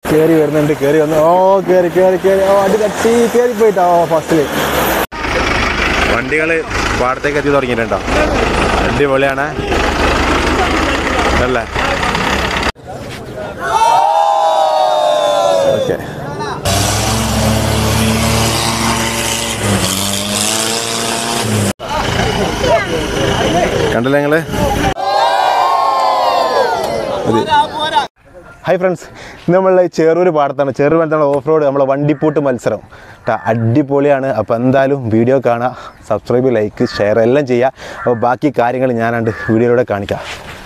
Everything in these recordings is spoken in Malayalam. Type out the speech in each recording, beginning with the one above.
കയറി വരുന്നുണ്ട്, കയറി വന്നു. ഓ കയറി കയറി കയറി, ഓ അടി തട്ടി കയറി പോയിട്ടോ ഫസ്റ്റില്. വണ്ടികൾ പാടത്തേക്ക് എത്തി തുടങ്ങിയിട്ടുണ്ടോ? അടിപൊളിയാണ് അല്ലേ? ഓക്കെ, കണ്ടില്ലേ നിങ്ങള്? ഹായ് ഫ്രണ്ട്സ്, ഇന്ന് നമ്മളെ ചേറൂർ പാടത്താണ്. ചേറൂർ പാടത്താണ് ഓഫ് റോഡ് നമ്മളെ വണ്ടിപ്പൂട്ട് മത്സരം കേട്ടോ. അടിപൊളിയാണ്. അപ്പോൾ എന്തായാലും വീഡിയോ കാണുക, സബ്സ്ക്രൈബ്, ലൈക്ക്, ഷെയർ എല്ലാം ചെയ്യുക. അപ്പോൾ ബാക്കി കാര്യങ്ങൾ ഞാനാണ്ട് വീഡിയോയിലൂടെ കാണിക്കാം.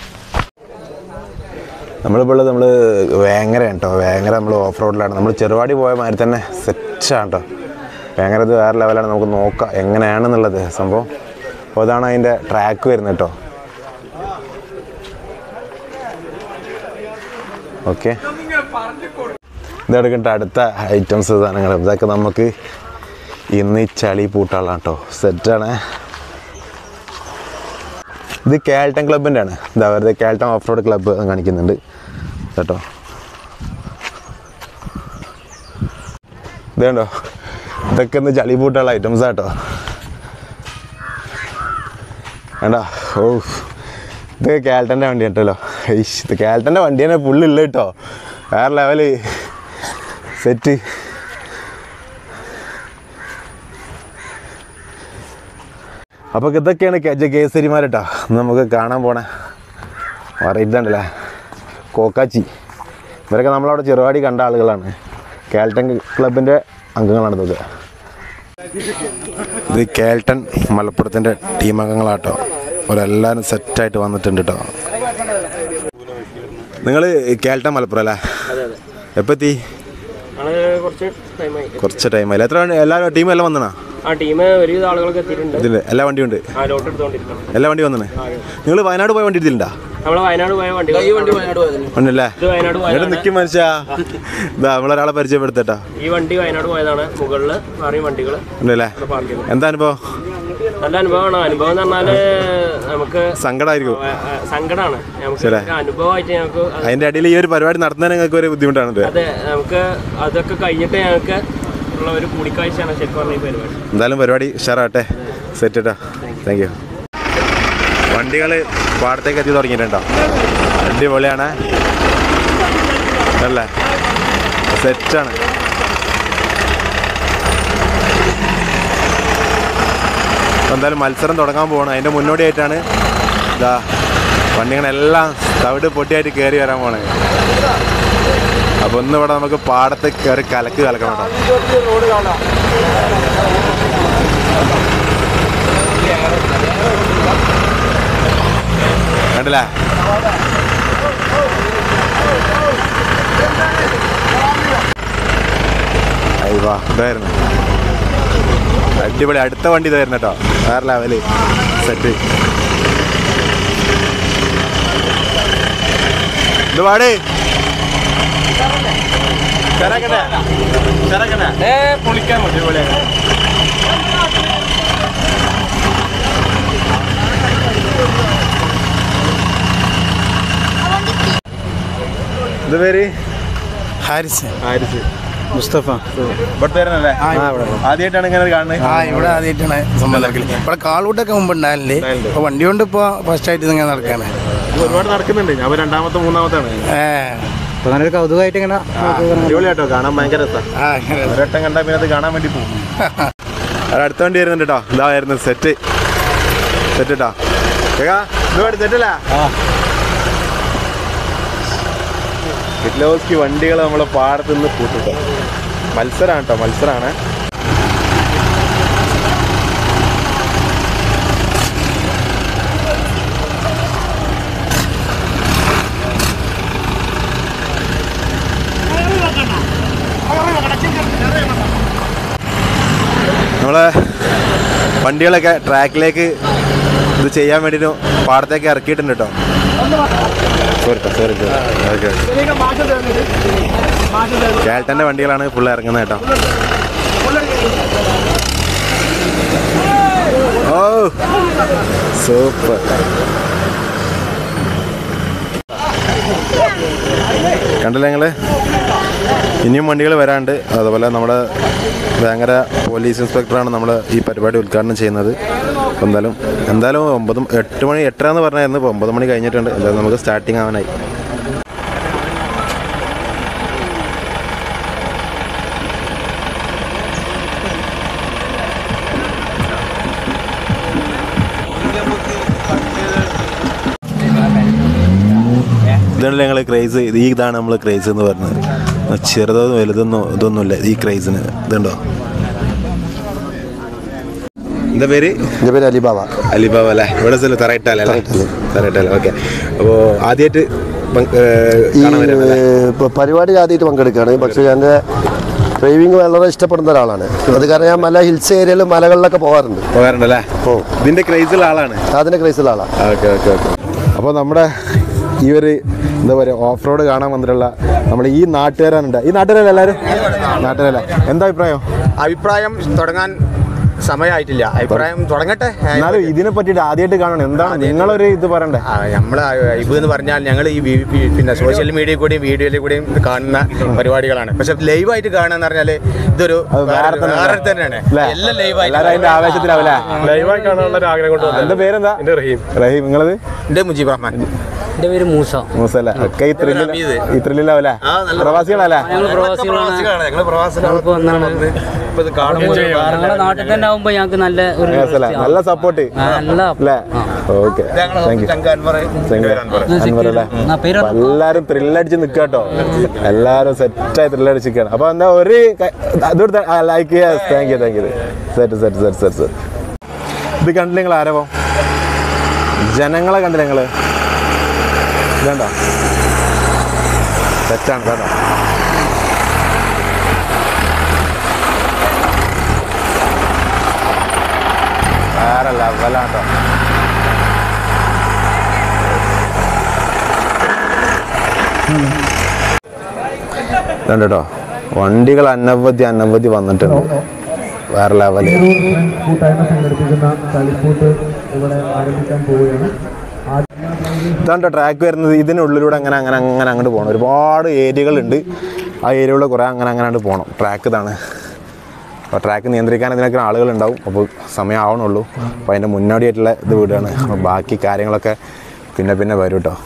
നമ്മളിപ്പോൾ ഉള്ളത് നമ്മൾ വേങ്ങരയാണ് കേട്ടോ. വേങ്ങര നമ്മൾ ഓഫ് റോഡിലാണ്. നമ്മൾ ചെറുവാടി പോയ മാതിരി തന്നെ സെറ്റാണ് കേട്ടോ. വേങ്ങര ഇത് വേറെ ലെവലാണ്. നമുക്ക് നോക്കാം എങ്ങനെയാണെന്നുള്ളത് സംഭവം. അപ്പോൾ അതാണ് അതിൻ്റെ ട്രാക്ക് വരുന്നത് കേട്ടോ. ഓക്കെ, ഇതെടുക്കട്ടെ അടുത്ത ഐറ്റംസ് സാധനങ്ങൾ. ഇതൊക്കെ നമുക്ക് ഇന്ന് ഈ ചളി പൂട്ടാളാണ് കേട്ടോ. സെറ്റാണ്. ഇത് കേൾട്ടൺ ക്ലബിൻ്റെ ആണ്. ഇതാ വെറുതെ കേൾട്ടൺ ഓഫ് റോഡ് ക്ലബ്ബ് കാണിക്കുന്നുണ്ട് കേട്ടോ. ഇതുണ്ടോ, ഇതൊക്കെ ഇന്ന് ചളി പൂട്ടാനുള്ള ഐറ്റംസാണ് കേട്ടോ. വേണ്ട, ഓ ഇത് കേൾട്ടൻ്റെ വണ്ടി കേട്ടല്ലോ. ഇത് കേൾട്ടൻ്റെ വണ്ടി തന്നെ ഫുള്ളില്ല കേട്ടോ. വേറെ ലെവല് സെറ്റ്. അപ്പോൾ ഇതൊക്കെയാണ് കേസരിമാർ കേട്ടോ. നമുക്ക് കാണാൻ പോണേ ഇതുണ്ടല്ലേ കോക്കാച്ചി. ഇവരൊക്കെ നമ്മളവിടെ ചെറുവാടി കണ്ട ആളുകളാണ്. കേൾട്ടൺ ക്ലബിൻ്റെ അംഗങ്ങളാണ് ഇതൊക്കെ. ഇത് കേൾട്ടൺ മലപ്പുറത്തിൻ്റെ ടീം അംഗങ്ങളാട്ടോ. അവരെല്ലാവരും സെറ്റായിട്ട് വന്നിട്ടുണ്ട് കേട്ടോ. നിങ്ങൾ കേൾട്ടൺ മലപ്പുറം അല്ലേ? എപ്പോൾ എത്തി? കുറച്ച് ടൈമായി. എത്ര എല്ലാവരും ടീം എല്ലാം വന്നണോ? ഇതിൻ്റെ എല്ലാ വണ്ടിയും ഉണ്ട്. എല്ലാ വണ്ടി വന്നേ. നിങ്ങൾ വയനാട് പോയ വണ്ടി എടുത്തിട്ടുണ്ടോ? ഉണ്ടല്ലേ? ഇവിടെ നിൽക്കും മനുഷ്യ. ഇതാ നമ്മളൊരാളെ പരിചയപ്പെടുത്തട്ടോ. ഈ വണ്ടി വയനാട് പോയതാണ്. മുകളില് വണ്ടികൾ ഉണ്ടല്ലേ? എന്താ അനുഭവം? നല്ല അനുഭവമാണ്. അനുഭവം എന്ന് പറഞ്ഞാല് നമുക്ക് സങ്കടമായിരിക്കും. സങ്കടമാണ് അനുഭവമായിട്ട്. ഞങ്ങൾക്ക് അതിന്റെ അടിയിൽ ഈ ഒരു പരിപാടി നടത്താൻ ഞങ്ങൾക്ക് ഒരു ബുദ്ധിമുട്ടാണ്. അതെ, നമുക്ക് അതൊക്കെ കഴിഞ്ഞിട്ട് ഞങ്ങൾക്ക് ഉള്ള ഒരു കൂടിക്കാഴ്ചയാണ് ശരിക്കും പറഞ്ഞ ഈ പരിപാടി. എന്തായാലും പരിപാടി ഉഷാറാട്ടെ. സെറ്റ് കേട്ടോ. Thank you. വണ്ടികൾ പാടത്തേക്ക് എത്തി തുടങ്ങിയിട്ടുണ്ടോ? അടിപൊളിയാണ് അല്ലേ? സെറ്റാണ്. എന്തായാലും മത്സരം തുടങ്ങാൻ പോകണം. അതിൻ്റെ മുന്നോടിയായിട്ടാണ് ഇതാ വണ്ടികളെല്ലാം തവിട് പൊട്ടിയായിട്ട് കയറി വരാൻ പോണേ. അപ്പോൾ ഒന്ന് ഇവിടെ നമുക്ക് പാടത്ത് കയറി കലക്കണം കേട്ടോ. കണ്ടില്ലേ? അയ്യോ ഇതായിരുന്നു അടിപൊളി. അടുത്ത വണ്ടി ഇതായിരുന്നു കേട്ടോ. വേറെ ലെവല് സെറ്റ്. ഇത് പാട് പൊളിക്കാൻ അടിപൊളിയാണ്. ഇത് പേര് ഹാരിസ്. ഹാരിസ്. മുസ്തഫ. ഇവിടുത്തെ ആദ്യമായിട്ടാണ് ഇങ്ങനെ കാണുന്നത്? ഇവിടെ ആദ്യമായിട്ടാണ് സംബന്ധം. ഇവിടെ കാളൂട്ടൊക്കെ മുമ്പ് ഉണ്ടായില്ലേ? അപ്പൊ വണ്ടി കൊണ്ട് ഇപ്പൊ ഫസ്റ്റ് ആയിട്ട് ഇങ്ങനെ നടക്കാണ്. ഒരുപാട് നടക്കുന്നുണ്ട്. ഞാൻ രണ്ടാമത്തെ മൂന്നാമത്താണ്. നല്ലൊരു കൗതുകമായിട്ട് ഇങ്ങനെ അടിപൊളിയാട്ടോ. കാണാൻ ഭയങ്കര രസമാണ്. ഒരട്ടം കണ്ടാൽ പിന്നെ അത് കാണാൻ വേണ്ടി പോകും. അടുത്ത വണ്ടി വരുന്നുണ്ട് കേട്ടോ. ഇതായിരുന്നു സെറ്റ് കേട്ടോ. ഇതുപാട് സെറ്റല്ല കിറ്റ്ലോസ്കി വണ്ടികൾ നമ്മളെ പാടത്ത് നിന്ന് കൂട്ടിട്ടോ. മത്സരമാണ് കേട്ടോ, മത്സരമാണ്. നമ്മളെ വണ്ടികളൊക്കെ ട്രാക്കിലേക്ക് ഇത് ചെയ്യാൻ വേണ്ടിയിട്ട് പാടത്തേക്ക് ഇറക്കിയിട്ടുണ്ട് കേട്ടോ. കേൾട്ടൻ്റെ വണ്ടികളാണ് ഫുള്ള് ഇറങ്ങുന്നത് കേട്ടോ. ഓ സൂപ്പർ. കണ്ടില്ലേ നിങ്ങള്? ഇനിയും വണ്ടികൾ വരാണ്ട്. അതുപോലെ നമ്മുടെ വേങ്ങര പോലീസ് ഇൻസ്പെക്ടറാണ് നമ്മൾ ഈ പരിപാടി ഉദ്ഘാടനം ചെയ്യുന്നത്. അപ്പോൾ എന്തായാലും 8 മണി 8 എന്ന് പറഞ്ഞായിരുന്നു. ഇപ്പോൾ 9 മണി കഴിഞ്ഞിട്ടുണ്ട്. എന്തായാലും നമുക്ക് സ്റ്റാർട്ടിങ് ആവാനായി. ഇതാണ് ഞങ്ങൾ ക്രേസ്. ഇതാണ് നമ്മൾ ക്രേസ് എന്ന് പറഞ്ഞത്. ചെറുതൊന്നും വലുതൊന്നും ഇതൊന്നുമില്ല ഈ ക്രേസിന്. ഇതുണ്ടോ? എന്താ പേര്? എൻ്റെ പേര് അലിബാബ. അലിബാബ അല്ലേ? ഇവിടെ സ്ഥലം തറയിട്ടല്ലേ? ഓക്കെ. അപ്പോൾ ആദ്യമായിട്ട് ഇപ്പോൾ പരിപാടി ആദ്യമായിട്ട് പങ്കെടുക്കുകയാണ്. പക്ഷേ എൻ്റെ ഡ്രൈവിംഗ് വളരെ ഇഷ്ടപ്പെടുന്ന ഒരാളാണ്. അത് കാരണം ഞാൻ ഹിൽസ് ഏരിയയിലും മലകളിലൊക്കെ പോകാറുണ്ടല്ലേ? ഇതിൻ്റെ ക്രേസിലുള്ള ആളാണ്. അതിൻ്റെ ക്രേസിലുള്ള ആളാണ്. ഓക്കെ. അപ്പോൾ നമ്മുടെ ഈ ഒരു എന്താ പറയുക ഓഫ് റോഡ് കാണാൻ വന്നിട്ടുള്ള നമ്മൾ ഈ നാട്ടുകാരാണ്. ഈ നാട്ടുകാരല്ല എല്ലാവരും? നാട്ടുകാരല്ല. എന്താ അഭിപ്രായം? തുടങ്ങാൻ സമയമായിട്ടില്ല. അഭിപ്രായം തുടങ്ങട്ടെ. എന്നാലും ഇതിനെ പറ്റിയിട്ട് ആദ്യമായിട്ട് കാണണം. എന്താണ് നിങ്ങളൊരു ഇത് പറയണ്ടേ? നമ്മൾ ഇത് എന്ന് പറഞ്ഞാൽ ഞങ്ങൾ ഈ പിന്നെ സോഷ്യൽ മീഡിയയിൽ കൂടിയും വീഡിയോയിൽ കൂടിയും കാണുന്ന പരിപാടികളാണ്. പക്ഷെ ലൈവായിട്ട് കാണുക പറഞ്ഞാൽ ഇതൊരു വേറെ തന്നെയാണ്. എല്ലാം ലൈവായിട്ട് ആവേശത്തിലാവല്ലേ? ലൈവായി കാണാനുള്ള ഒരു ആഗ്രഹം കൊണ്ട്. എന്റെ പേരെന്താ? റഹീം. നിങ്ങളത്? എൻ്റെ മുജീബ് റഹ്മാൻ. എൻ്റെ പേര് മൂസ. മൂസല്ലേ? ഒക്കെ ഈ ത്രില്ലിലാവല്ലേ? പ്രവാസികളല്ലേ? നാട്ടിൽ തന്നെ ആവുമ്പോ ഞങ്ങൾക്ക് നല്ല സപ്പോർട്ട്. ഓക്കെ, എല്ലാരും ത്രില്ലടിച്ച് നിക്കാട്ടോ. എല്ലാരും സെറ്റായി ത്രില്ലടിച്ച് നിൽക്കുകയാണ്. അപ്പൊ എന്താ ഒരു ലൈക്ക് താങ്ക് യു. സെറ്റ്. ഇത് കണ്ടില്ല നിങ്ങൾ? ആരവോ ജനങ്ങളെ കണ്ടില്ല നിങ്ങള്? ഇതേണ്ടോ? തെറ്റാണ് കേട്ടോ. വേറെ ലെവലാട്ടോ. ഇതുണ്ടോ വണ്ടികൾ അനവധി വന്നിട്ടുണ്ട്. വേറെ ലെവല്. ഇതാണ്ടോ ട്രാക്ക് വരുന്നത്. ഇതിനുള്ളിലൂടെ അങ്ങനെ അങ്ങോട്ട് പോകണം. ഒരുപാട് ഏരിയകളുണ്ട്. ആ ഏരിയകളിൽ കുറേ അങ്ങനെ പോകണം. ട്രാക്ക് ഇതാണ്. അപ്പോൾ ട്രാക്ക് നിയന്ത്രിക്കാൻ ഇതിനൊക്കെ ആളുകളുണ്ടാവും. അപ്പോൾ സമയം ആവണുള്ളൂ. അപ്പോൾ അതിൻ്റെ മുന്നോടിയായിട്ടുള്ള ഇത് വിടുകയാണ്. അപ്പോൾ ബാക്കി കാര്യങ്ങളൊക്കെ പിന്നെ വരും കേട്ടോ.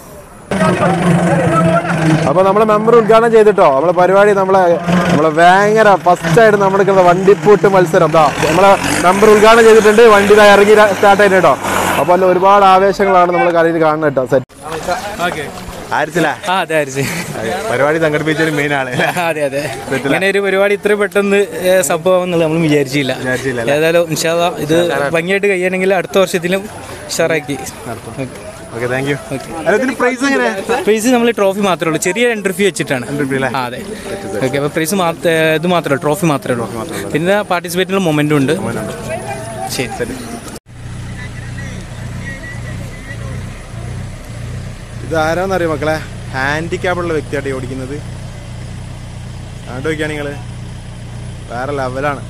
അപ്പോൾ നമ്മളെ മെമ്പർ ഉദ്ഘാടനം ചെയ്തിട്ടോ നമ്മളെ പരിപാടി. നമ്മളെ വേങ്ങര ഫസ്റ്റായിട്ട് നമ്മുടെ വണ്ടിപ്പൂട്ട് മത്സരം നമ്മളെ മെമ്പർ ഉദ്ഘാടനം ചെയ്തിട്ടുണ്ട്. വണ്ടി ഇറങ്ങി സ്റ്റാർട്ട് ആയിട്ട് കേട്ടോ. അപ്പോൾ അല്ല ഒരുപാട് ആവേശങ്ങളാണ് നമ്മൾ കളിയിൽ കാണുന്നത് കേട്ടോ. സെറ്റ് പരിപാടി സംഘടിപ്പിച്ചൊരു മെയിൻ ആണ്. അതെ. ഇങ്ങനെ ഒരു പരിപാടി ഇത്ര പെട്ടെന്ന് സംഭവം എന്നുള്ളത് നമ്മൾ വിചാരിച്ചില്ല. ഏതായാലും ഇൻഷാ അല്ലാഹ് ഇത് ഭംഗിയായിട്ട് കഴിയണമെങ്കിൽ അടുത്ത വർഷത്തിലും ഉഷാറാക്കി. പ്രൈസ് നമ്മൾ ട്രോഫി മാത്രമേ ഉള്ളൂ. ചെറിയ എൻട്രി ഫീ വെച്ചിട്ടാണ്. അതെ. ഓക്കെ. അപ്പോൾ പ്രൈസ് ഇത് മാത്രമേ ട്രോഫി മാത്രമേ ഉള്ളൂ. പിന്നെ പാർട്ടിസിപ്പേറ്റിനുള്ള മൊമെന്റും ഉണ്ട്. ശരി. ഇത് ആരാന്നറിയോ മക്കളെ? ഹാൻഡിക്യാപ്പുള്ള വ്യക്തിയായിട്ട് ഓടിക്കുന്നത്. കണ്ടു നോക്കിയാണ് നിങ്ങൾ. വേറെ ലെവലാണ്.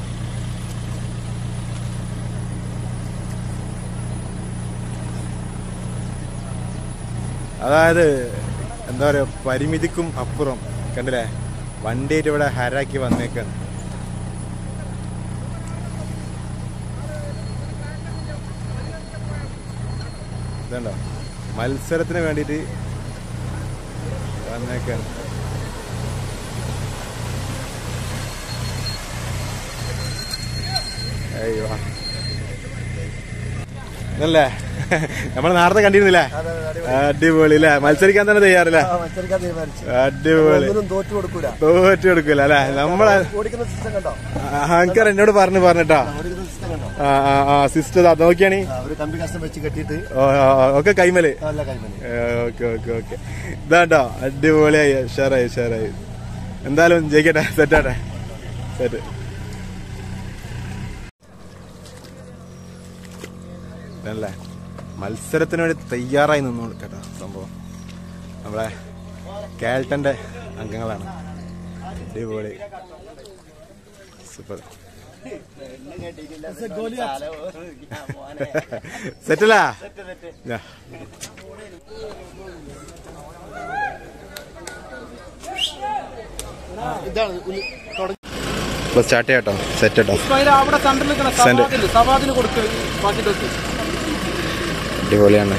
അതായത് എന്താ പറയുക, പരിമിതിക്കും അപ്പുറം കണ്ടില്ലേ? വണ്ടിയായിട്ട് ഇവിടെ ഹരാക്കി വന്നേക്കാണ്. ഇതുണ്ടോ മത്സരത്തിന് വേണ്ടിയിട്ട് വന്നേക്കാണ്. അയ്യോ ഇതല്ലേ നമ്മൾ നേരത്തെ കണ്ടിരുന്നില്ലേ? അടിപൊളി അല്ലേ? മത്സരിക്കാൻ തന്നെ തയ്യാറില്ല. അടിപൊളി. തോറ്റു കൊടുക്കൂല അല്ലെ? നമ്മളെ ആൾക്കാർ എന്നോട് പറഞ്ഞിട്ടോ. സിസ്റ്റർ നോക്കിയാണ് ഒക്കെ കൈമല്. ഓക്കെ. ഇതാട്ടോ അടിപൊളിയായി. ഉഷാറായി. എന്തായാലും ജയിക്കട്ടെ. സെറ്റാട്ടെ. സെറ്റ്. അല്ലേ മത്സരത്തിന് വേണ്ടി തയ്യാറായി നിന്നു കേട്ടോ. സംഭവം നമ്മളെ കേൾട്ടന്റെ അംഗങ്ങളാണ്. അടിപൊളി. സൂപ്പർ. സെറ്റല്ല? ഇപ്പോൾ സ്റ്റാർട്ട് ചെയ്യാട്ടോ, സെറ്റ് കേട്ടോ. അടിപൊളിയാണ്.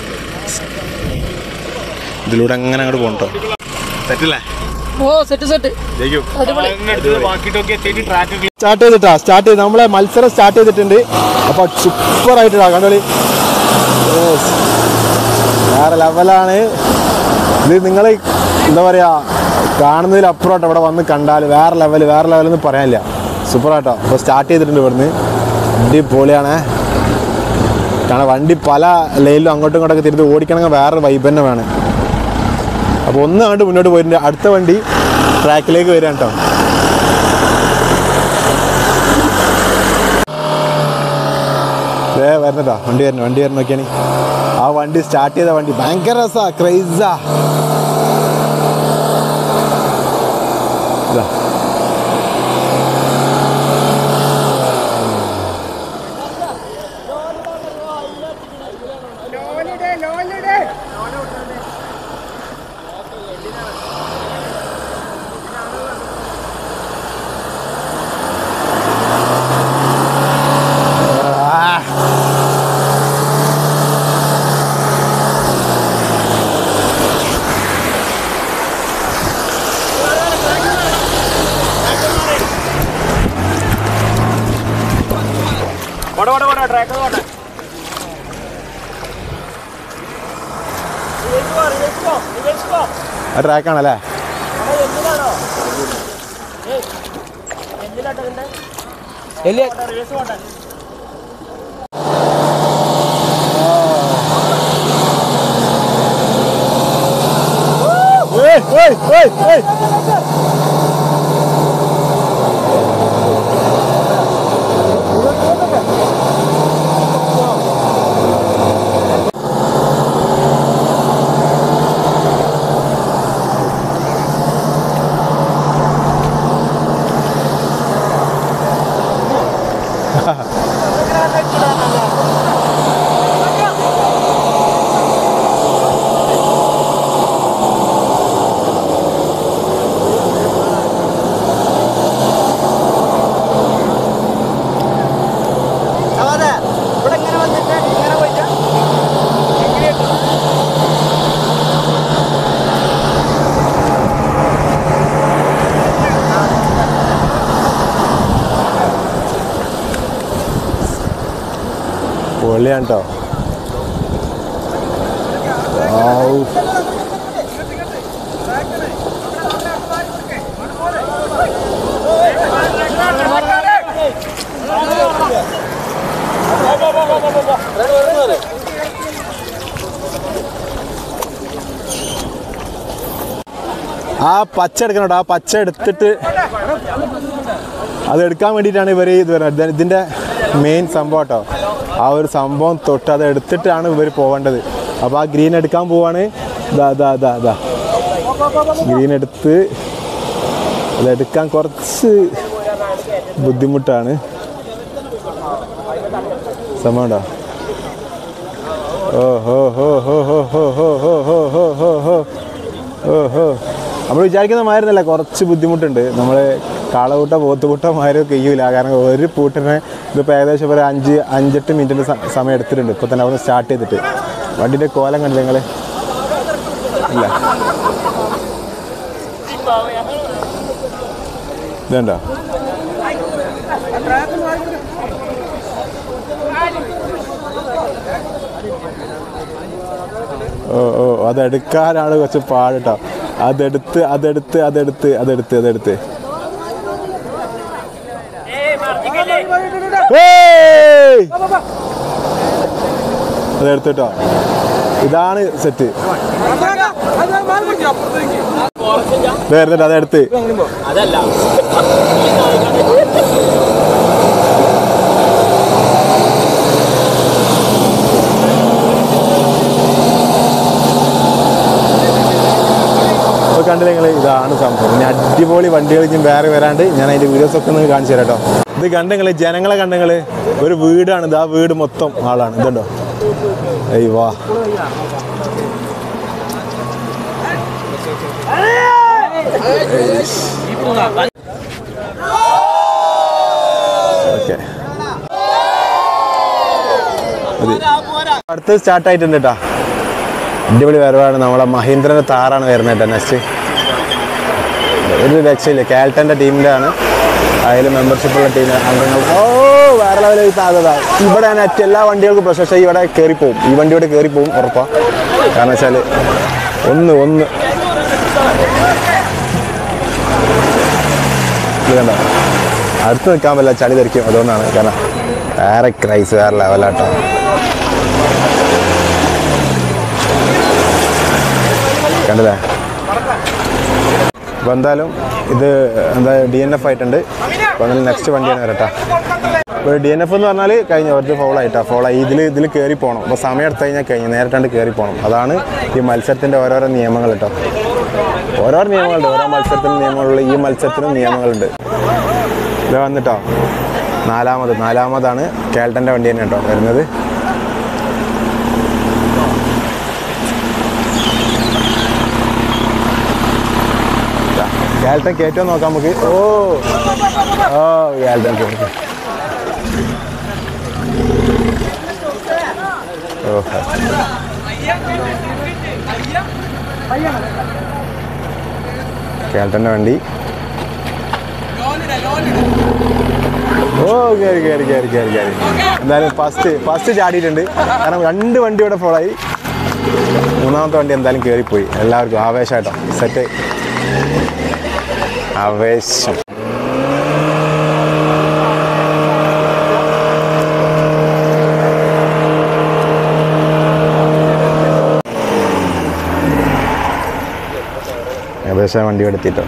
ഇതിലൂടെ അങ്ങനെ അങ്ങോട്ട് പോകണം കേട്ടോ. സെറ്റല്ലേ? സ്റ്റാർട്ട് ചെയ്തിട്ടാ, സ്റ്റാർട്ട് ചെയ്ത് നമ്മളെ മത്സരം സ്റ്റാർട്ട് ചെയ്തിട്ടുണ്ട്. അപ്പോൾ സൂപ്പറായിട്ടാ കണ്ടോളി, വേറെ ലെവലാണ് ഇത്. നിങ്ങൾ എന്താ പറയുക, കാണുന്നതിലപ്പുറമാട്ടോ ഇവിടെ വന്ന് കണ്ടാൽ വേറെ ലെവലെന്ന് പറയാനില്ല. സൂപ്പറാട്ടോ. അപ്പോൾ സ്റ്റാർട്ട് ചെയ്തിട്ടുണ്ട് ഇവിടുന്ന്. അടിപൊളിയാണ്. കാരണം വണ്ടി പല ലൈനിലും അങ്ങോട്ടും ഇങ്ങോട്ടൊക്കെ തിരിച്ച് ഓടിക്കണമെങ്കിൽ വേറെ വൈബ് തന്നെ വേണം. അപ്പോൾ ഒന്ന് അങ്ങോട്ട് മുന്നോട്ട് പോയിട്ടുണ്ട്. അടുത്ത വണ്ടി ട്രാക്കിലേക്ക് വരിക കേട്ടോ. വരുന്നട്ടോ, വണ്ടി വരുന്ന നോക്കിയാണ്. ആ വണ്ടി സ്റ്റാർട്ട് ചെയ്ത വണ്ടി ഭയങ്കര രസാ, ക്രൈസാ. ട്രാക്കാണല്ലേ? പൊള്ളിയാണ് കേട്ടോ. ആ പച്ച എടുക്കണം കേട്ടോ. ആ പച്ച എടുത്തിട്ട് അതെടുക്കാൻ വേണ്ടിയിട്ടാണ് ഇവർ ഇത് വരുന്നത്. ഇതിൻ്റെ മെയിൻ സംഭവം കേട്ടോ. ആ ഒരു സംഭവം തൊട്ട് അത് എടുത്തിട്ടാണ് ഇവർ പോകേണ്ടത്. അപ്പോൾ ആ ഗ്രീൻ എടുക്കാൻ പോവാണ്. ഇതാ ഗ്രീൻ എടുത്ത് അതെടുക്കാൻ കുറച്ച് ബുദ്ധിമുട്ടാണ്. സംഭവം ഉണ്ടോ? നമ്മൾ വിചാരിക്കുന്ന മാതിരിന്നല്ല, കുറച്ച് ബുദ്ധിമുട്ടുണ്ട്. നമ്മൾ കാളകൂട്ട പോത്തുകൂട്ടമാരും കഴിയൂല. കാരണം ഒരു പൂട്ടിനെ ഇതിപ്പോൾ ഏകദേശം ഒരു 5-8 മിനിറ്റിൻ്റെ സമയം എടുത്തിട്ടുണ്ട്. ഇപ്പോൾ തന്നെ അവിടെ സ്റ്റാർട്ട് ചെയ്തിട്ട്. വണ്ടിൻ്റെ കോലം കണ്ടില്ല നിങ്ങൾ? ഇല്ല, ഇതുണ്ടോ? അതെടുക്കാനാണ് കുറച്ച് പാട് കേട്ടോ. അതെടുത്ത് അതെടുത്തിട്ടോ. ഇതാണ് സെറ്റ്. വരുന്നുണ്ട്, അതെടുത്ത് കണ്ടില്ല നിങ്ങൾ? ഇതാണ് സംഭവം. ഇനി അടിപൊളി വണ്ടികൾ ഇനി വേറെ വരാണ്ട് ഞാൻ അതിൻ്റെ വീഡിയോസൊക്കെ ഒന്ന് കാണിച്ചു തരാം കേട്ടോ. ഇത് കണ്ടെങ്കിൽ ജനങ്ങളെ കണ്ടെങ്കിൽ ഒരു വീടാണിത്. ആ വീട് മൊത്തം ആളാണ്. ഇതുണ്ടോ? ഏയ് വാ, ഓക്കെ അടുത്ത് സ്റ്റാർട്ടായിട്ടുണ്ട് കേട്ടോ. അടിപൊളി വരവാണ്. നമ്മളെ മഹീന്ദ്രൻ്റെ താറാണ് വരുന്നത് കേട്ടോ. നെക്സ്റ്റ് ഒരു രക്ഷയില്ല. കാൽട്ടൻ്റെ ടീമിൻ്റെ ആണ്. അതിൽ മെമ്പർഷിപ്പുള്ള ടീം അംഗങ്ങൾ. ഓ വേറെ ലെവലിൽ താഴെ ഇവിടെ നെറ്റ് എല്ലാ വണ്ടികൾക്കും പ്രശ്നം. പക്ഷേ ഇവിടെ കയറിപ്പോവും. ഈ വണ്ടിയോടെ കയറിപ്പോവും ഉറപ്പാണ്. കാരണം വെച്ചാൽ ഒന്ന് ഇത് കണ്ടോ അടുത്ത് നിൽക്കാൻ പറ്റില്ല, ചളി തെറിക്കും. അതുകൊണ്ടാണ്. കാരണം വേറെ ക്രൈസ് വേറെ ലെവലാട്ടോ. കണ്ടല്ലേ? അപ്പോൾ എന്തായാലും ഇത് എന്താ DNF ആയിട്ടുണ്ട്. അപ്പോൾ എന്നാലും നെക്സ്റ്റ് വണ്ടിയാണ് വരട്ടാ. ഇപ്പോൾ DNF എന്ന് പറഞ്ഞാൽ കഴിഞ്ഞ കുറച്ച് ഫോളായി ഇതിൽ കയറി പോകണം. അപ്പോൾ സമയം എടുത്തു കഴിഞ്ഞാൽ കഴിഞ്ഞ് നേരിട്ടാണ്ട് കയറി പോകണം. അതാണ് ഈ മത്സരത്തിൻ്റെ ഓരോരോ നിയമങ്ങൾ കേട്ടോ. ഓരോ നിയമങ്ങളുണ്ട്. ഓരോ മത്സരത്തിനും നിയമങ്ങളുള്ള ഈ മത്സരത്തിനും നിയമങ്ങളുണ്ട്. ഇത് വന്നിട്ടോ നാലാമതാണ് കാൽട്ടൻ്റെ വണ്ടി തന്നെ കേട്ടോ വരുന്നത്. കാൽട്ടൻ കയറ്റം നോക്കാം നമുക്ക്. കാൽട്ടൻ കയറ്റി. കാൽട്ടൻ്റെ വണ്ടി. കയറി. എന്തായാലും ഫസ്റ്റ് ചാടിയിട്ടുണ്ട്. കാരണം 2 വണ്ടി ഇവിടെ ഫോളായി. 3ാമത്തെ വണ്ടി എന്തായാലും കയറിപ്പോയി. എല്ലാവർക്കും ആവേശമായിട്ടോ. സെറ്റ് ആവേശം. ഏകദേശം വണ്ടി എടുത്തിട്ടോ.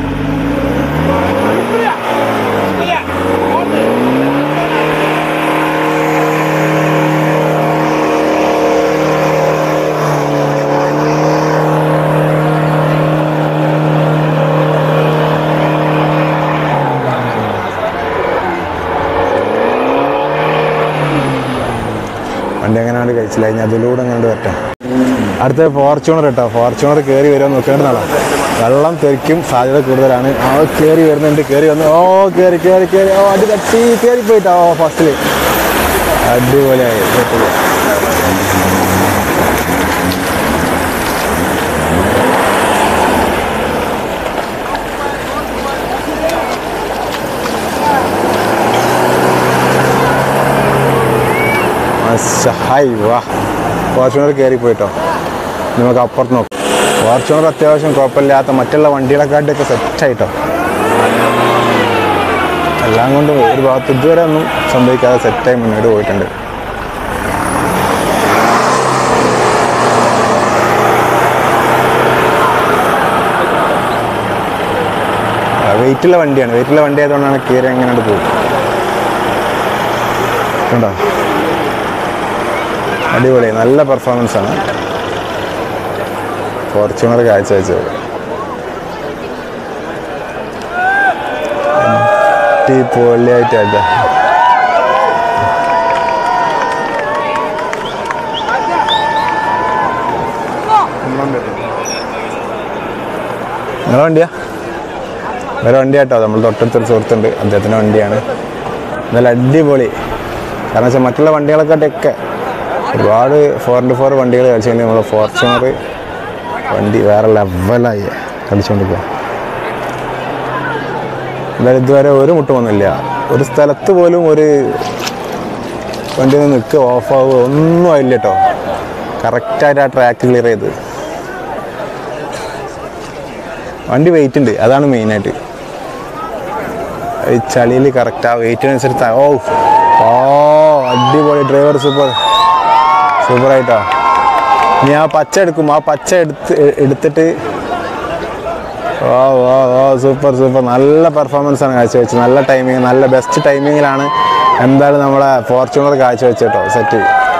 വണ്ടി എങ്ങനെയാണ് കഴിച്ചില്ല. കഴിഞ്ഞാൽ അതിലൂടെ അങ്ങനെ വരട്ടെ. അടുത്ത ഫോർച്യൂണർ കേട്ടോ. ഫോർച്യൂണർ കയറി വരുമോ നോക്കേണ്ടതാണ്. വെള്ളം തെറിക്കും സാധ്യത കൂടുതലാണ്. കയറി വരുന്നുണ്ട്. കയറി വന്ന് കയറി അടി തട്ടി കയറിപ്പോയിട്ടോ ഫസ്റ്റിൽ. അടിപൊളിയായി. വാ ഫോർച്യൂണർ കയറിപ്പോയിട്ടോ. നമുക്ക് അപ്പുറത്ത് നോക്കാം. ഫോർച്യൂണർ അത്യാവശ്യം കുഴപ്പമില്ലാത്ത മറ്റുള്ള വണ്ടികളെക്കാട്ടൊക്കെ സെറ്റായിട്ടോ. എല്ലാം കൊണ്ടും ഒരു ഭാഗത്ത് ഇതുവരെ ഒന്നും സംഭവിക്കാതെ സെറ്റായി മുന്നോട്ട് പോയിട്ടുണ്ട്. വെയിറ്റുള്ള വണ്ടിയാണ്. വെയിറ്റുള്ള വണ്ടി ആയതുകൊണ്ടാണ് കയറി എങ്ങനെയാണ്ട് പോകും. കണ്ടോ? അടിപൊളി. നല്ല പെർഫോമൻസ് ആണ് ഫോർച്യൂണർ കാഴ്ചവെച്ചത്. അടിപൊളിയായിട്ട് നിങ്ങളെ വണ്ടിയാ? വേറെ വണ്ടിയാട്ടോ. നമ്മൾ തൊട്ടടുത്തൊരു സുഹൃത്തുണ്ട്, അദ്ദേഹത്തിൻ്റെ വണ്ടിയാണ്. നല്ല അടിപൊളി. കാരണം വെച്ചാൽ മറ്റുള്ള വണ്ടികളെക്കാട്ടൊക്കെ ഒരുപാട് 4x4 വണ്ടികൾ കളിച്ചുകൊണ്ട് നമ്മൾ ഫോർച്യൂണർ വണ്ടി വേറെ ലെവലായി കളിച്ചുകൊണ്ടിരിക്കുക. എന്തായാലും ഇതുവരെ ഒരു മുട്ടും വന്നില്ല. ഒരു സ്ഥലത്ത് പോലും ഒരു വണ്ടി ഒന്ന് നിൽക്കുക ഓഫാവുക ഒന്നും ആയില്ല കേട്ടോ. കറക്റ്റായിട്ട് ആ ട്രാക്ക് ക്ലിയർ ചെയ്ത്. വണ്ടി വെയിറ്റ് ഉണ്ട്, അതാണ് മെയിനായിട്ട്. ഈ ചളിയിൽ കറക്റ്റ് ആ വെയിറ്റിനനുസരിച്ച് അടിപൊളി. ഡ്രൈവർ സൂപ്പറായിട്ടോ. ഇനി ആ പച്ച എടുക്കും. ആ പച്ച എടുത്തിട്ട് സൂപ്പർ. നല്ല പെർഫോമൻസാണ് കാഴ്ചവെച്ചത്. നല്ല ടൈമിങ്, നല്ല ബെസ്റ്റ് ടൈമിങ്ങിലാണ് എന്തായാലും നമ്മളെ ഫോർച്യൂണർ കാഴ്ചവെച്ച് കേട്ടോ. സെറ്റ്.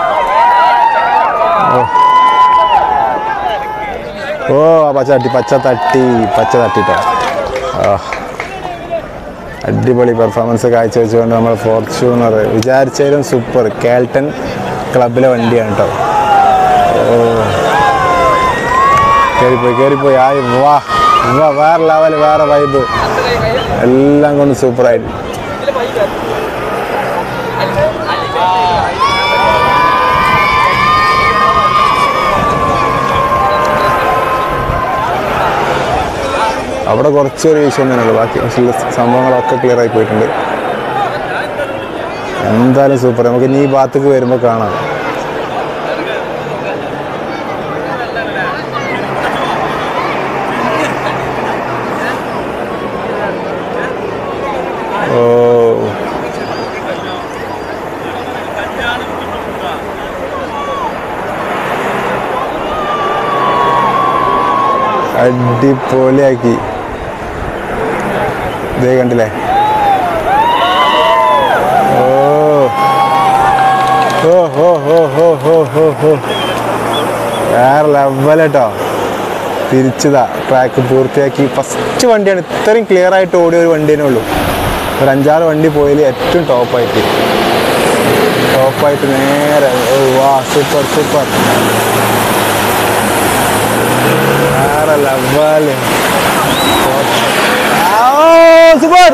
പച്ച തട്ടിട്ടോ. അടിപൊളി പെർഫോമൻസ് കാഴ്ചവെച്ചുകൊണ്ട് നമ്മൾ ഫോർച്യൂണർ വിചാരിച്ചാലും സൂപ്പർ. കാൽട്ടൺ ക്ലബിലെ വണ്ടിയാണ് കേട്ടോ. കയറിപ്പോയി. വാ വേറെ ലെവൽ, വേറെ വൈബ്, എല്ലാം കൊണ്ട് സൂപ്പറായിട്ട്. അവിടെ കുറച്ചൊരു വിഷയം തന്നെയുള്ളൂ, ബാക്കി സംഭവങ്ങളൊക്കെ ക്ലിയർ ആയി പോയിട്ടുണ്ട്. എന്തായാലും സൂപ്പർ. നമുക്ക് ഇനി ഈ ഭാഗത്തേക്ക് വരുമ്പോൾ കാണാം. ഓ അടിപൊളിയാക്കി. ഇതേ കണ്ടില്ലേ? ഓ ഓ ഹോ ഹോ ഹോ ഹോ ഹോ ഹോ വേറെ ലെവൽ കേട്ടോ. തിരിച്ചതാ, ട്രാക്ക് പൂർത്തിയാക്കി. ഫസ്റ്റ് വണ്ടിയാണ് ഇത്രയും ക്ലിയർ ആയിട്ട് ഓടിയ ഒരു വണ്ടിയേ ഉള്ളൂ. ഒരു 5-6 വണ്ടി പോയതിൽ ഏറ്റവും ടോപ്പായിട്ട് നേരെ. ഓ വാ, സൂപ്പർ സൂപ്പർ, വേറെ ലെവൽ, സൂപ്പർ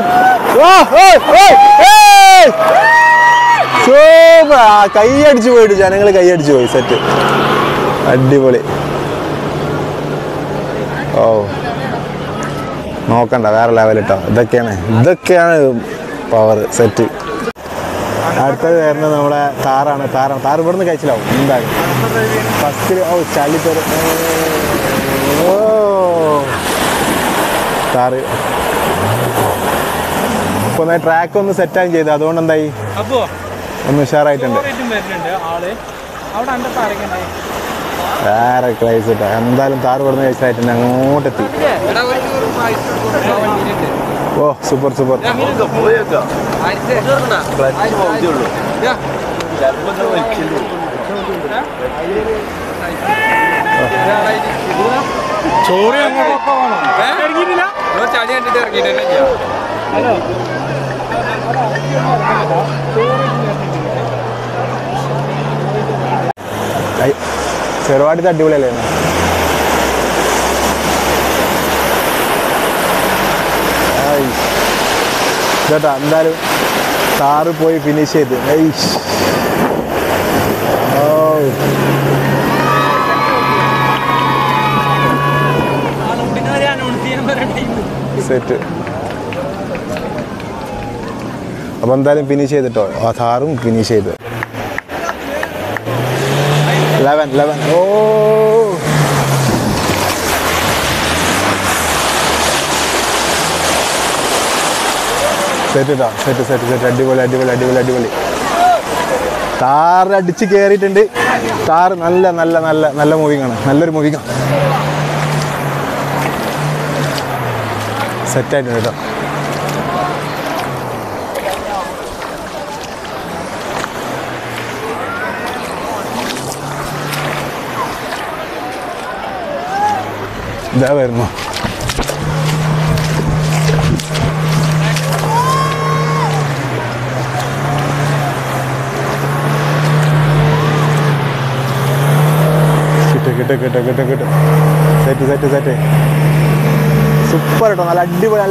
സൂപ്പർ. കൈയടിച്ചു പോയിട്ട് ജനങ്ങൾ കൈയടിച്ചു പോയി. സെറ്റ്, അടിപൊളി. ഓ നോക്കണ്ട, വേറെ ലെവൽ കേട്ടോ. ഇതൊക്കെയാണ് പവർ. സെറ്റ്. അടുത്തത് വരുന്നത് നമ്മുടെ താറാണ്. താർ ഇവിടുന്ന് കഴിച്ചിലാവും എന്തായാലും. ഫസ്റ്റ് ചളിത്തെറി. ഓ താറ് ഇപ്പൊ ട്രാക്ക് ഒന്ന് സെറ്റായും ചെയ്തു, അതുകൊണ്ട് എന്തായി ഒന്ന് ഉഷാറായിട്ടുണ്ട്. വേറെ ക്രൈസ് കേട്ടോ. എന്തായാലും താറ് ഇവിടുന്ന് കഴിച്ചിലായിട്ടുണ്ട്, അങ്ങോട്ടെത്തി. ഓ സൂപ്പർ സൂപ്പർ. ചോറ് ചെറുപാടിത്തെ അടിപൊളിയല്ലേ? ചേട്ടാ എന്തായാലും താറ് പോയി ഫിനിഷ് ചെയ്ത്. സെറ്റ്. അപ്പൊ എന്തായാലും ഫിനിഷ് ചെയ്തിട്ടോ. ആ താറും ഫിനിഷ് ചെയ്തു. 11. ഓ സെറ്റ് കേട്ടോ. സെറ്റ്. അടിപൊളി. താറ് അടിച്ച് കയറിയിട്ടുണ്ട്. താറ് നല്ല മൂവിങ് ആണ്. നല്ലൊരു മൂവിങ് ആണ്. സെറ്റായിട്ടുണ്ട് കേട്ടോ. ഇതാ വരുന്നു. കിട്ടും. സെറ്റ്. സൂപ്പർ കേട്ടോ. നല്ല അടിപൊളി,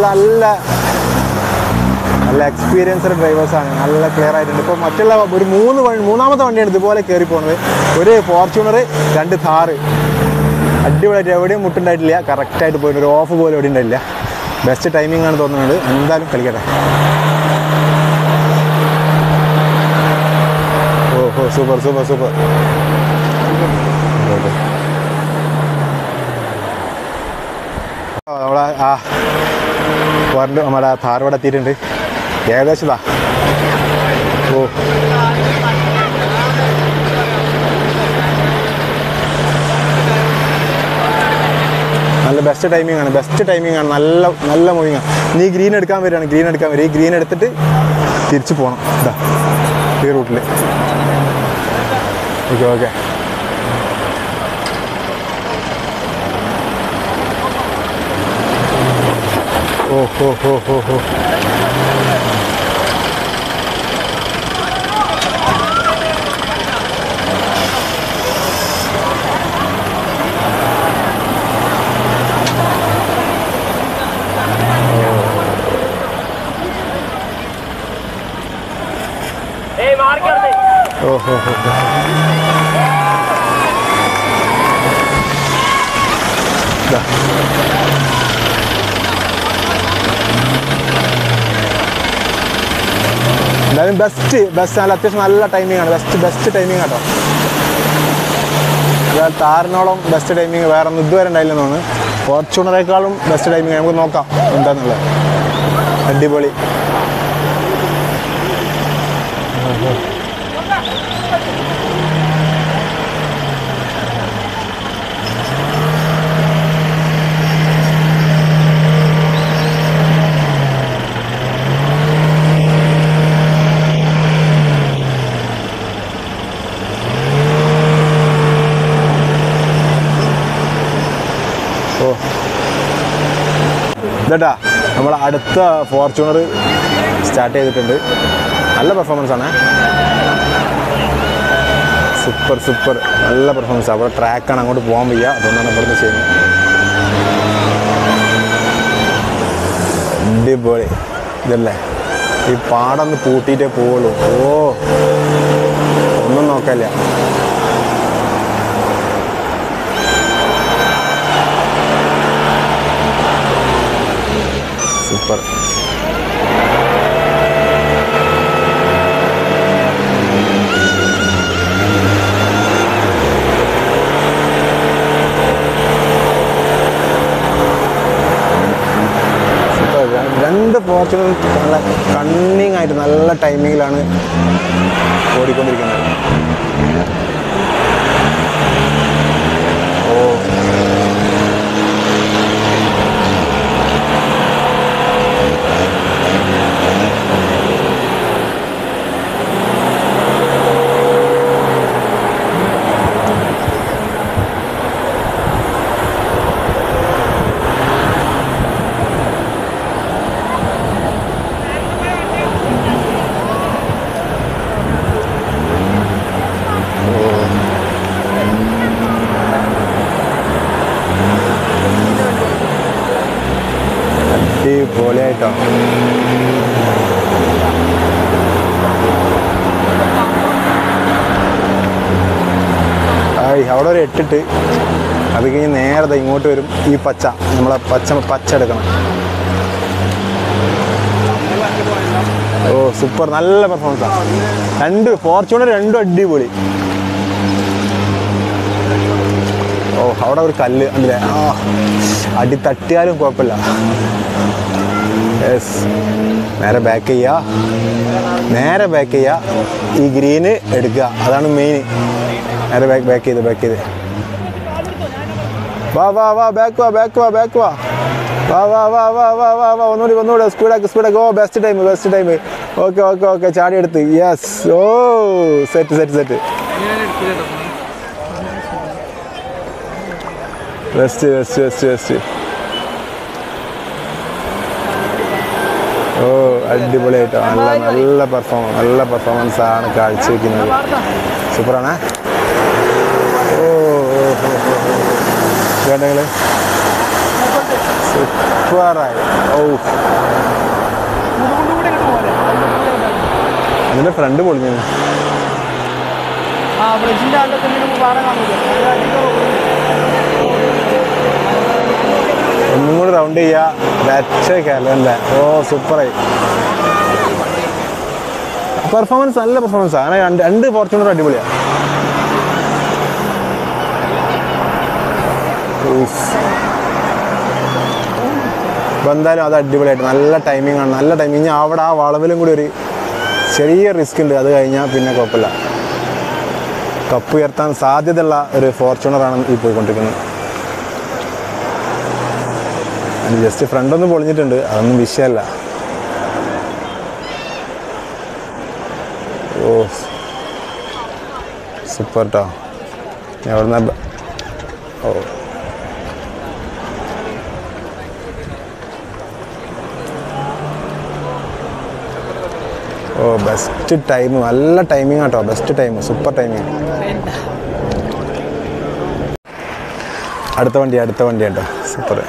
നല്ല എക്സ്പീരിയൻസ്ഡ് ഡ്രൈവേഴ്സാണ്. നല്ല ക്ലിയർ ആയിട്ടുണ്ട്. ഇപ്പോൾ മറ്റുള്ള ഒരു മൂന്നാമത്തെ വണ്ടിയാണ് ഇതുപോലെ കയറി പോകുന്നത്. ഒരു ഫോർച്യൂണർ, 2 താറ്. അടിപൊളിയായിട്ട് എവിടെയും മുട്ടുണ്ടായിട്ടില്ല. കറക്റ്റായിട്ട് പോയിട്ട് ഒരു ഓഫ് പോലും എവിടെ ഉണ്ടായില്ല. ബെസ്റ്റ് ടൈമിംഗ് ആണ് തോന്നുന്നത്. എന്തായാലും കളിക്കട്ടെ. ഓ സൂപ്പർ. നമ്മുടെ താറോടെ എത്തിയിട്ടുണ്ട്. ഏകദേശം ഓ നല്ല ബെസ്റ്റ് ടൈമിംഗ് ആണ്. നല്ല മൂവിങ് ആണ്. നീ ഗ്രീൻ എടുക്കാൻ വരികയാണ്. ഈ ഗ്രീൻ എടുത്തിട്ട് തിരിച്ചു പോകണം. ഇതാ ഈ റൂട്ടിൽ. ഓക്കെ. ഓ ഓഹോ എന്തായാലും ബെസ്റ്റ് നല്ല അത്യാവശ്യം നല്ല ടൈമിംഗ് ആണ്. ബെസ്റ്റ് ടൈമിംഗ് കേട്ടോ. താറിനോളം ബെസ്റ്റ് ടൈമിംഗ് വേറെ ഒന്നും ഇതുവരെ ഉണ്ടായില്ലെന്ന് തോന്നുന്നു. ഫോർച്യൂണറേക്കാളും ബെസ്റ്റ് ടൈമിംഗ്. നമുക്ക് നോക്കാം എന്താണെന്നുള്ളത്. അടിപൊളി. ഇതാ നമ്മൾ അടുത്ത ഫോർച്യൂണർ സ്റ്റാർട്ട് ചെയ്തിട്ടുണ്ട്. നല്ല പെർഫോമൻസ് ആണ്. സൂപ്പർ നല്ല പെർഫോമൻസ്. അവിടെ ട്രാക്കാണ്, അങ്ങോട്ട് പോകാൻ വയ്യ, അതുകൊണ്ടാണ് ഇവിടുന്ന് ചെയ്യുന്നത്. അടിപൊളി. ഇതല്ലേ ഈ പാടൊന്ന് പൂട്ടിയിട്ടേ പോവുള്ളൂ. ഒന്നും നോക്കല്ല. സൂപ്പർ. രണ്ട് ഫോർച്യൂണർ നല്ല കണ്ണിങ് ആയിട്ട് നല്ല ടൈമിങ്ങിലാണ് ഓടിക്കൊണ്ടിരിക്കുന്നത്. അടിപൊളിയായിട്ടോ. അവിടെ ഒരു എട്ടിട്ട് അത് കഴിഞ്ഞ് നേരെ ഇങ്ങോട്ട് വരും. ഈ പച്ച നമ്മളെ പച്ച എടുക്കണം. സൂപ്പർ നല്ല പെർഫോമൻസാണ്. രണ്ട് ഫോർച്യൂണർ രണ്ടും അടിപൊളി. അവിടെ ഒരു കല്ല് അല്ലേ, അടി തട്ടിയാലും കുഴപ്പമില്ല. യെസ്, നേരെ ബാക്ക് ചെയ്യുക. ഈ ഗ്രീന് എടുക്കുക, അതാണ് മെയിൻ. നേരെ ബാക്ക് ചെയ്ത് വാ ബാക്ക് വാ. ഒന്നുകൂടെ സ്പീഡാക്ക്. Best time. ഓക്കെ ചാടി എടുത്ത്. യെസ്. സെറ്റ്. ബെസ്റ്റ്. അടിപൊളിയായിട്ടോ. നല്ല പെർഫോമൻസ് ആണ് കാഴ്ചവെക്കുന്നത്. സൂപ്പറാണ്. വേണ്ടങ്ങള് സൂപ്പറായി. അതിന്റെ ഫ്രണ്ട് പൊളിഞ്ഞു. ഒന്നും കൂടി റൗണ്ട് ചെയ്യുക. രക്ഷയില്ലേ. സൂപ്പറായി. പെർഫോമൻസ് നല്ല പെർഫോമൻസാണ്. അങ്ങനെ രണ്ട് ഫോർച്യൂണർ അടിപൊളിയാണ്. അപ്പോൾ എന്തായാലും അത് അടിപൊളിയായിട്ട് നല്ല ടൈമിംഗ് ആണ്. നല്ല ടൈമിങ്. അവിടെ ആ വളവിലും കൂടി ഒരു ചെറിയ റിസ്ക് ഉണ്ട്. അത് കഴിഞ്ഞാൽ പിന്നെ കുഴപ്പമില്ല. കപ്പ് ഉയർത്താൻ സാധ്യതയുള്ള ഒരു ഫോർച്യൂണറാണ് ഈ പോയിക്കൊണ്ടിരിക്കുന്നത്. ജസ്റ്റ് ഫ്രണ്ടൊന്ന് പൊളിഞ്ഞിട്ടുണ്ട്, അതൊന്നും വിഷയമല്ല. സൂപ്പർ കേട്ടോ. എവിടുന്ന ബെസ്റ്റ് ടൈം. നല്ല ടൈമിങ് കേട്ടോ. Best time. Super timing. അടുത്ത വണ്ടി കേട്ടോ. സൂപ്പർ.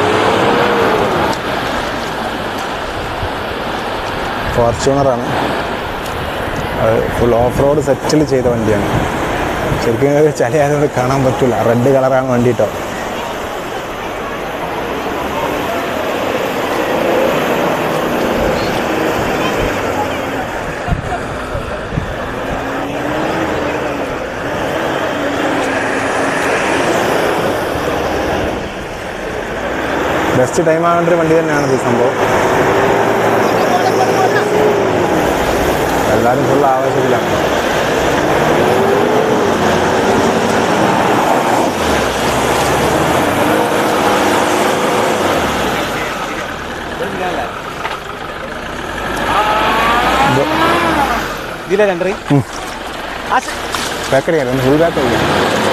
ഫോർച്യൂണറാണ്. ഫുൾ ഓഫ് റോഡ് സെറ്റിൽ ചെയ്ത വണ്ടിയാണ്. ശരിക്കും ചില ആയതുകൊണ്ട് കാണാൻ പറ്റില്ല. റെഡ് കളറാണ് വണ്ടി കേട്ടോ. ബെസ്റ്റ് ടൈം ആവേണ്ട ഒരു വണ്ടി തന്നെയാണ് ഈ സംഭവം. എല്ലാവരും ഫുൾ ആവശ്യത്തിലാണ്. ഇതിലെ രണ്ടറി പാക്കടി ഫുൾ പാക്ക് കഴിക്കാം.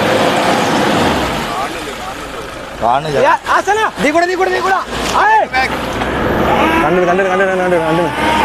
കണ്ടു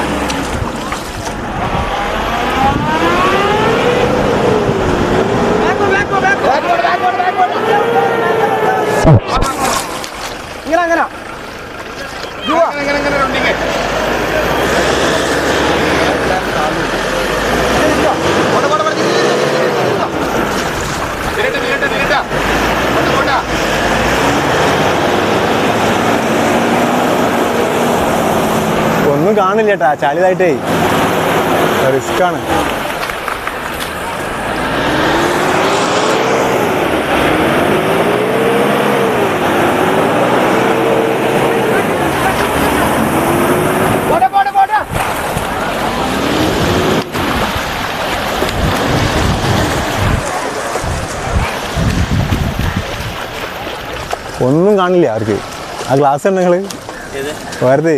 ഒന്നും കാണില്ല കേട്ടാ, ചാലിതായിട്ടേ റിസ്ക്കാണ്. ഒന്നും കാണില്ല അവർക്ക്. ആ ഗ്ലാസ് ഉണ്ട് നിങ്ങൾ വെറുതെ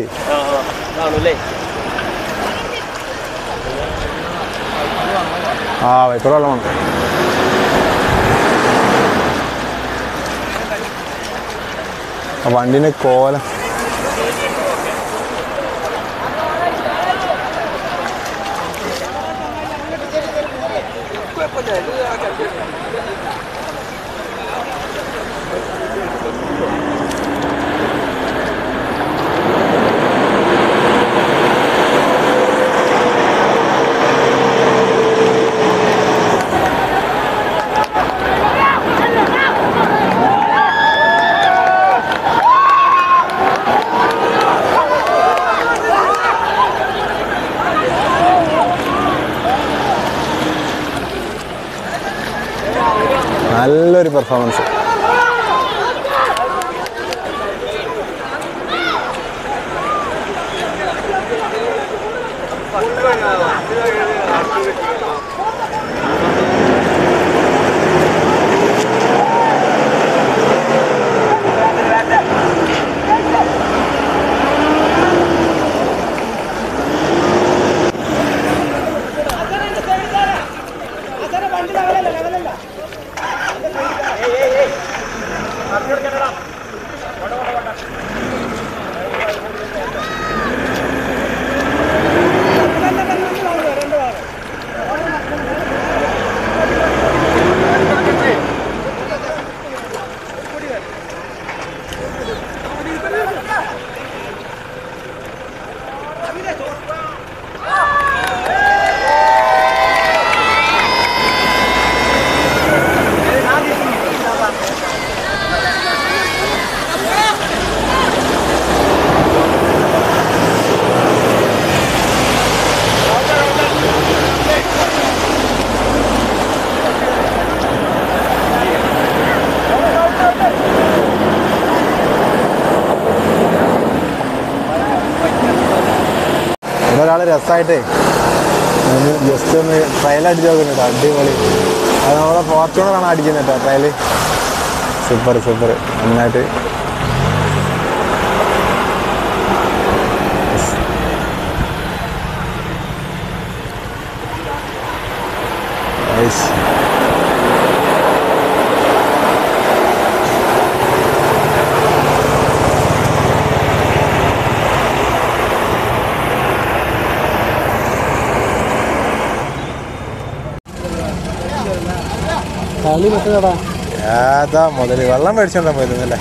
വൈപ്പർ വെള്ളമാണ്. ആ വണ്ടിൻ്റെ കോലം നല്ലൊരു പെർഫോമൻസ്. ഒരാൾ രസമായിട്ടേ ജസ്റ്റ് ഒന്ന് ട്രയൽ അടിച്ച് നോക്കുന്നുണ്ട്. അടിപൊളി. അത് നമ്മളെ ഫോർച്യൂണറാണ് അടിക്കുന്നത് കേട്ടോ ട്രയൽ. സൂപ്പർ നന്നായിട്ട്. ഏതാ മുതൽ വെള്ളം മേടിച്ചോണ്ടാ പോയിരുന്നല്ലേ.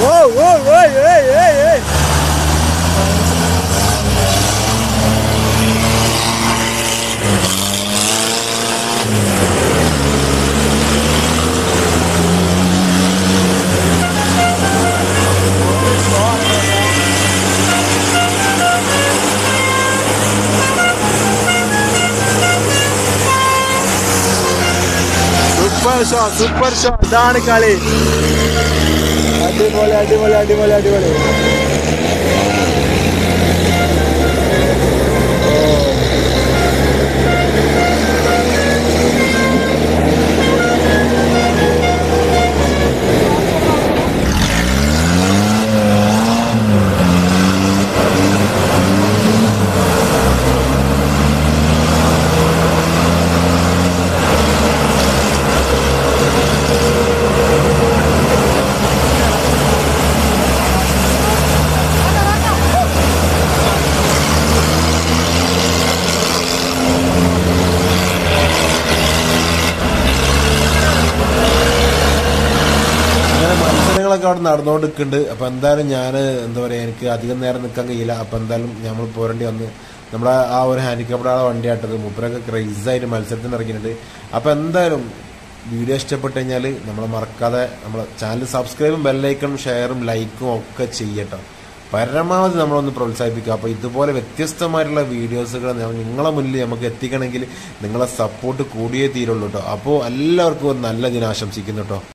Super show. ഇതാണ് കളി. അടിപൊളി അടിപൊളി അടിപൊളി അടിപൊളി. മത്സരങ്ങളൊക്കെ അവിടെ നടന്നുകൊണ്ടിരിക്കുന്നുണ്ട്. അപ്പോൾ എന്തായാലും ഞാൻ എന്താ പറയുക, എനിക്ക് അധികം നേരം നിൽക്കാൻ കഴിയില്ല. അപ്പോൾ എന്തായാലും നമ്മൾ പോരേണ്ടി വന്ന് നമ്മളെ ആ ഒരു ഹാൻഡിക്യാപ്ഡ് ആളെ വണ്ടിയാട്ടത് മൂപ്പരൊക്കെ ക്രൈസായിട്ട് മത്സരത്തിന് ഇറങ്ങിയിട്ടുണ്ട്. അപ്പോൾ എന്തായാലും വീഡിയോ ഇഷ്ടപ്പെട്ട് കഴിഞ്ഞാൽ നമ്മൾ മറക്കാതെ നമ്മളെ ചാനൽ സബ്സ്ക്രൈബും ബെല്ലൈക്കണും ഷെയറും ലൈക്കും ഒക്കെ ചെയ്യട്ടോ. പരമാവധി നമ്മളൊന്ന് പ്രോത്സാഹിപ്പിക്കുക. അപ്പോൾ ഇതുപോലെ വ്യത്യസ്തമായിട്ടുള്ള വീഡിയോസുകൾ നിങ്ങളെ മുന്നിൽ നമുക്ക് എത്തിക്കണമെങ്കിൽ നിങ്ങളെ സപ്പോർട്ട് കൂടിയേ തീരുള്ളൂ കേട്ടോ. അപ്പോൾ എല്ലാവർക്കും ഒരു നല്ല ദിനം ആശംസിക്കുന്നു കേട്ടോ.